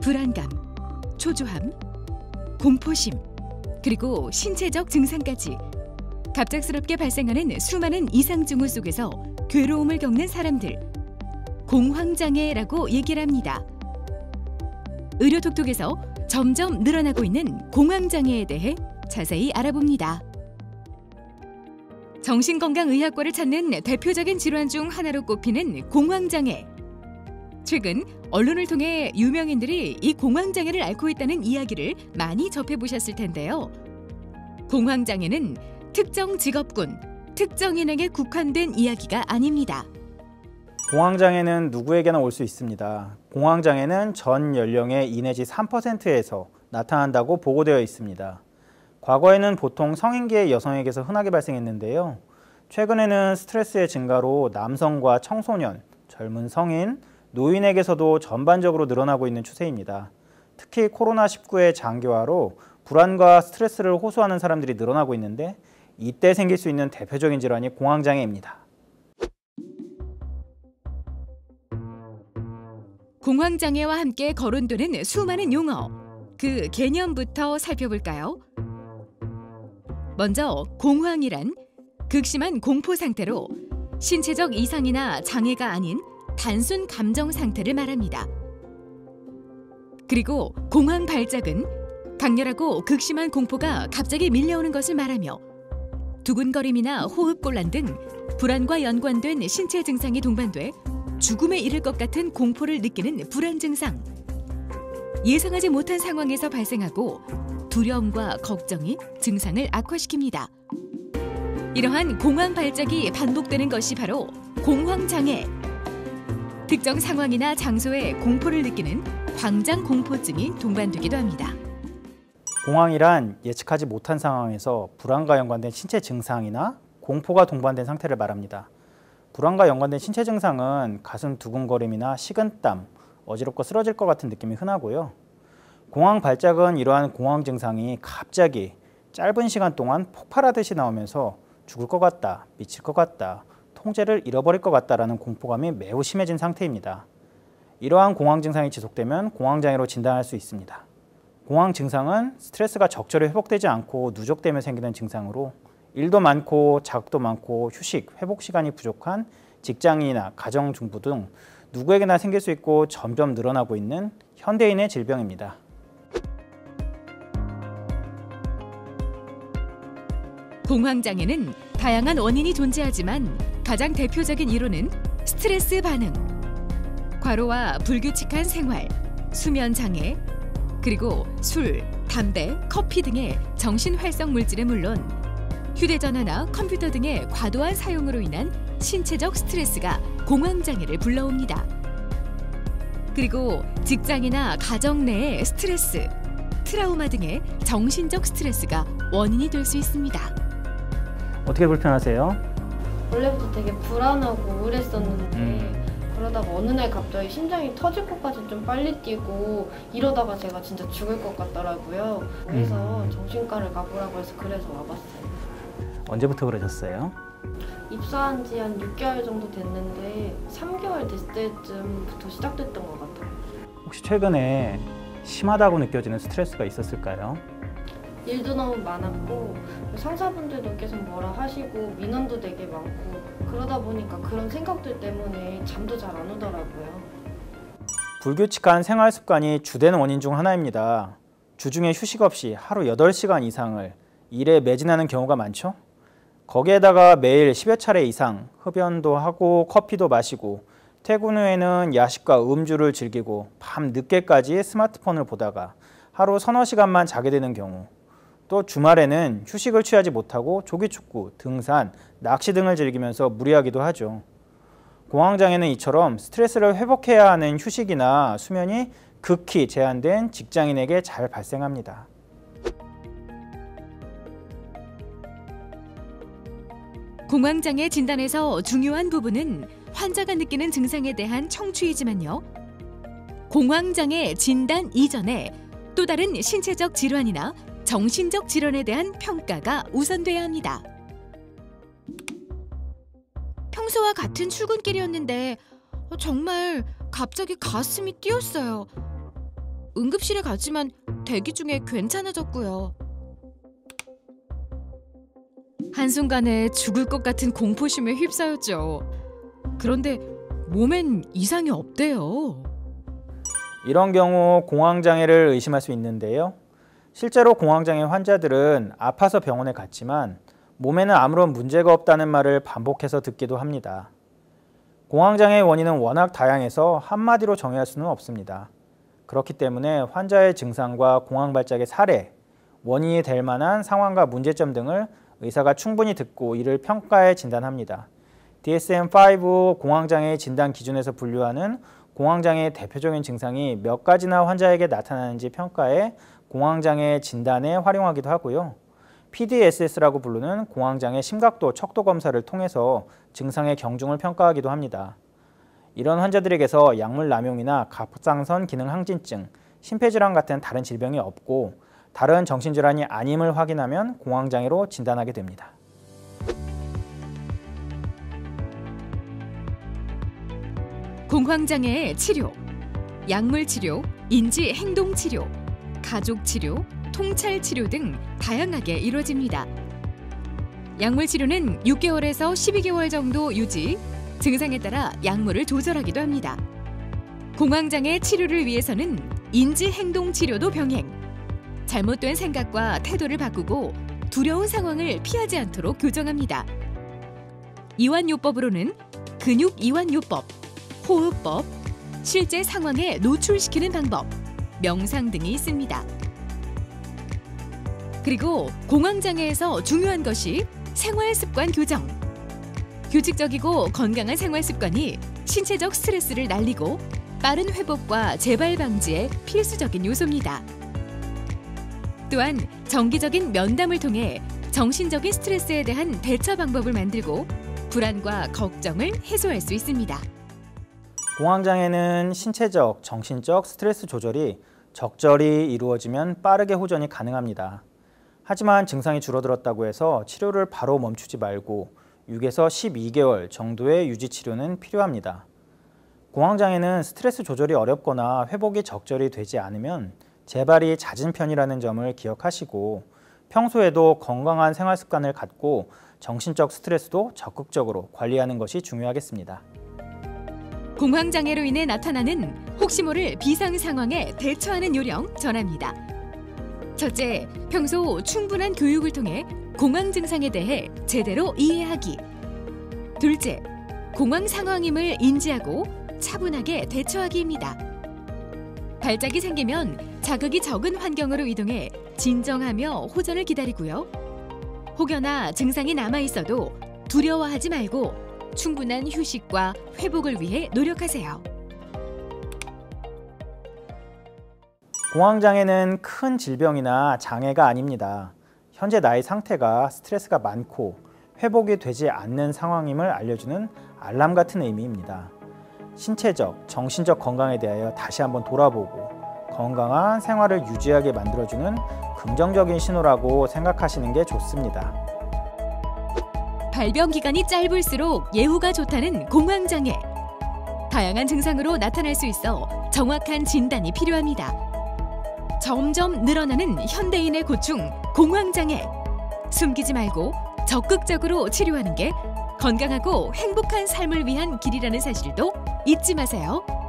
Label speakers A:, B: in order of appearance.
A: 불안감, 초조함, 공포심, 그리고 신체적 증상까지 갑작스럽게 발생하는 수많은 이상 징후 속에서 괴로움을 겪는 사람들, 공황장애라고 얘기를 합니다. 의료톡톡에서 점점 늘어나고 있는 공황장애에 대해 자세히 알아봅니다. 정신건강의학과를 찾는 대표적인 질환 중 하나로 꼽히는 공황장애. 최근 언론을 통해 유명인들이 이 공황장애를 앓고 있다는 이야기를 많이 접해보셨을 텐데요. 공황장애는 특정 직업군, 특정인에게 국한된 이야기가 아닙니다.
B: 공황장애는 누구에게나 올 수 있습니다. 공황장애는 전 연령의 2 내지 3%에서 나타난다고 보고되어 있습니다. 과거에는 보통 성인기의 여성에게서 흔하게 발생했는데요. 최근에는 스트레스의 증가로 남성과 청소년, 젊은 성인, 노인에게서도 전반적으로 늘어나고 있는 추세입니다. 특히 코로나19의 장기화로 불안과 스트레스를 호소하는 사람들이 늘어나고 있는데 이때 생길 수 있는 대표적인 질환이 공황장애입니다.
A: 공황장애와 함께 거론되는 수많은 용어, 그 개념부터 살펴볼까요? 먼저 공황이란 극심한 공포 상태로 신체적 이상이나 장애가 아닌 단순 감정 상태를 말합니다. 그리고 공황 발작은 강렬하고 극심한 공포가 갑자기 밀려오는 것을 말하며 두근거림이나 호흡곤란 등 불안과 연관된 신체 증상이 동반돼 죽음에 이를 것 같은 공포를 느끼는 불안 증상. 예상하지 못한 상황에서 발생하고 두려움과 걱정이 증상을 악화시킵니다. 이러한 공황 발작이 반복되는 것이 바로 공황장애. 특정 상황이나 장소에 공포를 느끼는 광장공포증이 동반되기도 합니다.
B: 공황이란 예측하지 못한 상황에서 불안과 연관된 신체 증상이나 공포가 동반된 상태를 말합니다. 불안과 연관된 신체 증상은 가슴 두근거림이나 식은땀, 어지럽고 쓰러질 것 같은 느낌이 흔하고요. 공황 발작은 이러한 공황 증상이 갑자기 짧은 시간 동안 폭발하듯이 나오면서 죽을 것 같다, 미칠 것 같다, 통제를 잃어버릴 것 같다라는 공포감이 매우 심해진 상태입니다. 이러한 공황 증상이 지속되면 공황장애로 진단할 수 있습니다. 공황 증상은 스트레스가 적절히 회복되지 않고 누적되며 생기는 증상으로 일도 많고 자극도 많고 휴식, 회복 시간이 부족한 직장인이나 가정주부 등 누구에게나 생길 수 있고 점점 늘어나고 있는 현대인의 질병입니다.
A: 공황장애는 다양한 원인이 존재하지만 가장 대표적인 이론은 스트레스 반응, 과로와 불규칙한 생활, 수면 장애, 그리고 술, 담배, 커피 등의 정신 활성 물질은 물론 휴대전화나 컴퓨터 등의 과도한 사용으로 인한 신체적 스트레스가 공황장애를 불러옵니다. 그리고 직장이나 가정 내의 스트레스, 트라우마 등의 정신적 스트레스가 원인이 될 수 있습니다.
B: 어떻게 불편하세요?
C: 원래부터 되게 불안하고 우울했었는데 그러다가 어느 날 갑자기 심장이 터질 것까지 좀 빨리 뛰고 이러다가 제가 진짜 죽을 것 같더라고요. 그래서 정신과를 가보라고 해서 그래서 와봤어요.
B: 언제부터 그러셨어요?
C: 입사한 지 한 6개월 정도 됐는데 3개월 됐을 때쯤부터 시작됐던 것 같아요.
B: 혹시 최근에 심하다고 느껴지는 스트레스가 있었을까요?
C: 일도 너무 많았고 상사분들도 계속 뭐라 하시고 민원도 되게 많고 그러다 보니까 그런 생각들 때문에 잠도 잘 안 오더라고요.
B: 불규칙한 생활 습관이 주된 원인 중 하나입니다. 주중에 휴식 없이 하루 8시간 이상을 일에 매진하는 경우가 많죠? 거기에다가 매일 10여 차례 이상 흡연도 하고 커피도 마시고 퇴근 후에는 야식과 음주를 즐기고 밤 늦게까지 스마트폰을 보다가 하루 서너 시간만 자게 되는 경우, 또 주말에는 휴식을 취하지 못하고 조기축구, 등산, 낚시 등을 즐기면서 무리하기도 하죠. 공황장애는 이처럼 스트레스를 회복해야 하는 휴식이나 수면이 극히 제한된 직장인에게 잘 발생합니다.
A: 공황장애 진단에서 중요한 부분은 환자가 느끼는 증상에 대한 청취이지만요. 공황장애 진단 이전에 또 다른 신체적 질환이나 정신적 질환에 대한 평가가 우선돼야 합니다. 평소와 같은 출근길이었는데 정말 갑자기 가슴이 뛰었어요. 응급실에 갔지만 대기 중에 괜찮아졌고요. 한순간에 죽을 것 같은 공포심에 휩싸였죠. 그런데 몸엔 이상이 없대요.
B: 이런 경우 공황장애를 의심할 수 있는데요. 실제로 공황장애 환자들은 아파서 병원에 갔지만 몸에는 아무런 문제가 없다는 말을 반복해서 듣기도 합니다. 공황장애의 원인은 워낙 다양해서 한마디로 정의할 수는 없습니다. 그렇기 때문에 환자의 증상과 공황발작의 사례, 원인이 될 만한 상황과 문제점 등을 의사가 충분히 듣고 이를 평가해 진단합니다. DSM-5 공황장애 진단 기준에서 분류하는 공황장애의 대표적인 증상이 몇 가지나 환자에게 나타나는지 평가해 공황장애 진단에 활용하기도 하고요. PDSS라고 부르는 공황장애 심각도 척도 검사를 통해서 증상의 경중을 평가하기도 합니다. 이런 환자들에게서 약물 남용이나 갑상선 기능 항진증, 심폐질환 같은 다른 질병이 없고 다른 정신질환이 아님을 확인하면 공황장애로 진단하게 됩니다.
A: 공황장애의 치료, 약물 치료, 인지 행동 치료, 가족 치료, 통찰 치료 등 다양하게 이루어집니다. 약물 치료는 6개월에서 12개월 정도 유지, 증상에 따라 약물을 조절하기도 합니다. 공황장애 치료를 위해서는 인지 행동 치료도 병행, 잘못된 생각과 태도를 바꾸고 두려운 상황을 피하지 않도록 교정합니다. 이완요법으로는 근육 이완요법, 호흡법, 실제 상황에 노출시키는 방법, 명상 등이 있습니다. 그리고 공황장애에서 중요한 것이 생활습관 교정. 규칙적이고 건강한 생활습관이 신체적 스트레스를 날리고 빠른 회복과 재발 방지에 필수적인 요소입니다. 또한 정기적인 면담을 통해 정신적인 스트레스에 대한 대처 방법을 만들고 불안과 걱정을 해소할 수 있습니다.
B: 공황장애는 신체적, 정신적 스트레스 조절이 적절히 이루어지면 빠르게 호전이 가능합니다. 하지만 증상이 줄어들었다고 해서 치료를 바로 멈추지 말고 6에서 12개월 정도의 유지 치료는 필요합니다. 공황장애는 스트레스 조절이 어렵거나 회복이 적절히 되지 않으면 재발이 잦은 편이라는 점을 기억하시고 평소에도 건강한 생활 습관을 갖고 정신적 스트레스도 적극적으로 관리하는 것이 중요하겠습니다.
A: 공황장애로 인해 나타나는 혹시 모를 비상 상황에 대처하는 요령 전합니다. 첫째, 평소 충분한 교육을 통해 공황 증상에 대해 제대로 이해하기. 둘째, 공황 상황임을 인지하고 차분하게 대처하기입니다. 발작이 생기면 자극이 적은 환경으로 이동해 진정하며 호전을 기다리고요. 혹여나 증상이 남아있어도 두려워하지 말고 충분한 휴식과 회복을 위해 노력하세요.
B: 공황장애는 큰 질병이나 장애가 아닙니다. 현재 나의 상태가 스트레스가 많고 회복이 되지 않는 상황임을 알려주는 알람 같은 의미입니다. 신체적, 정신적 건강에 대하여 다시 한번 돌아보고 건강한 생활을 유지하게 만들어주는 긍정적인 신호라고 생각하시는 게 좋습니다.
A: 발병 기간이 짧을수록 예후가 좋다는 공황장애. 다양한 증상으로 나타날 수 있어 정확한 진단이 필요합니다. 점점 늘어나는 현대인의 고충, 공황장애. 숨기지 말고 적극적으로 치료하는 게 건강하고 행복한 삶을 위한 길이라는 사실도 잊지 마세요.